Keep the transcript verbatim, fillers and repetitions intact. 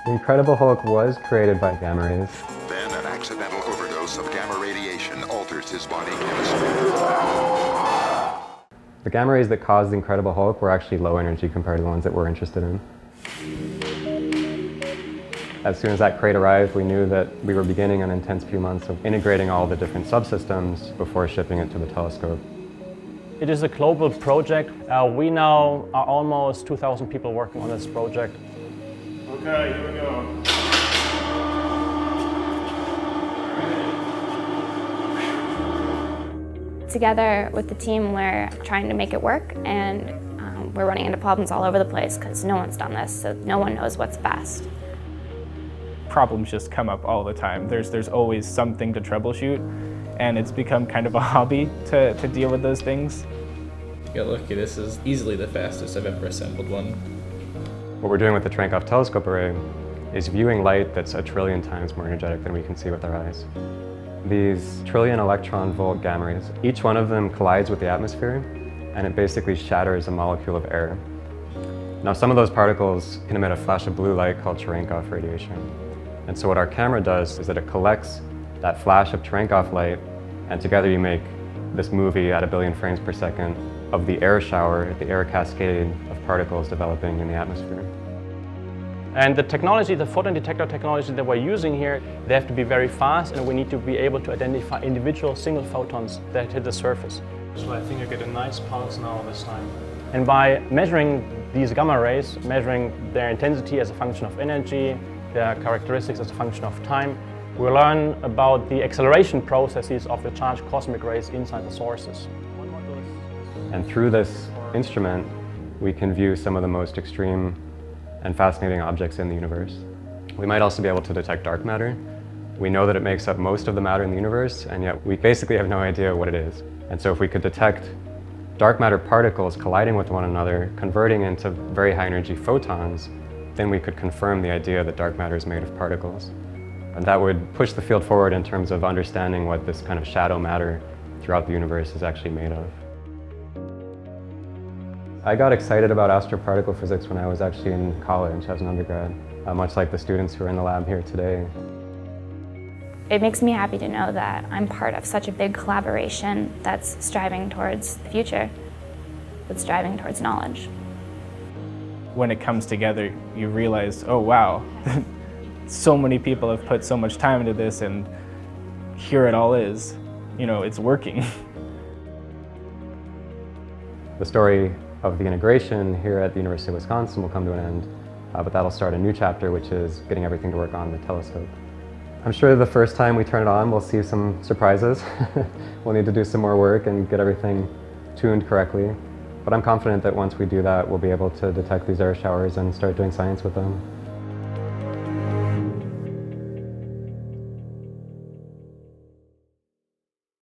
The Incredible Hulk was created by gamma rays. Then an accidental overdose of gamma radiation alters his body chemistry. The gamma rays that caused the Incredible Hulk were actually low energy compared to the ones that we're interested in. As soon as that crate arrived, we knew that we were beginning an intense few months of integrating all the different subsystems before shipping it to the telescope. It is a global project. Uh, we now are almost two thousand people working on this project. Okay, here we go. Together with the team, we're trying to make it work, and um, we're running into problems all over the place because no one's done this, so no one knows what's best. Problems just come up all the time. There's, there's always something to troubleshoot, and it's become kind of a hobby to, to deal with those things. Get lucky, this is easily the fastest I've ever assembled one. What we're doing with the Cherenkov Telescope Array is viewing light that's a trillion times more energetic than we can see with our eyes. These trillion electron volt gamma rays, each one of them collides with the atmosphere, and it basically shatters a molecule of air. Now, some of those particles can emit a flash of blue light called Cherenkov radiation. And so what our camera does is that it collects that flash of Cherenkov light, and together you make this movie at a billion frames per second of the air shower, the air cascade of particles developing in the atmosphere. And the technology, the photon detector technology that we're using here, they have to be very fast, and we need to be able to identify individual single photons that hit the surface. So I think I get a nice pulse now this time. And by measuring these gamma rays, measuring their intensity as a function of energy, their characteristics as a function of time, we learn about the acceleration processes of the charged cosmic rays inside the sources. And through this instrument, we can view some of the most extreme and fascinating objects in the universe. We might also be able to detect dark matter. We know that it makes up most of the matter in the universe, and yet we basically have no idea what it is. And so if we could detect dark matter particles colliding with one another, converting into very high energy photons, then we could confirm the idea that dark matter is made of particles. And that would push the field forward in terms of understanding what this kind of shadow matter throughout the universe is actually made of. I got excited about astroparticle physics when I was actually in college as an undergrad, uh, much like the students who are in the lab here today. It makes me happy to know that I'm part of such a big collaboration that's striving towards the future, that's striving towards knowledge. When it comes together, you realize, oh wow, so many people have put so much time into this, and here it all is. You know, it's working. The story of the integration here at the University of Wisconsin will come to an end, uh, but that'll start a new chapter, which is getting everything to work on the telescope. I'm sure the first time we turn it on, we'll see some surprises. We'll need to do some more work and get everything tuned correctly. But I'm confident that once we do that, we'll be able to detect these air showers and start doing science with them.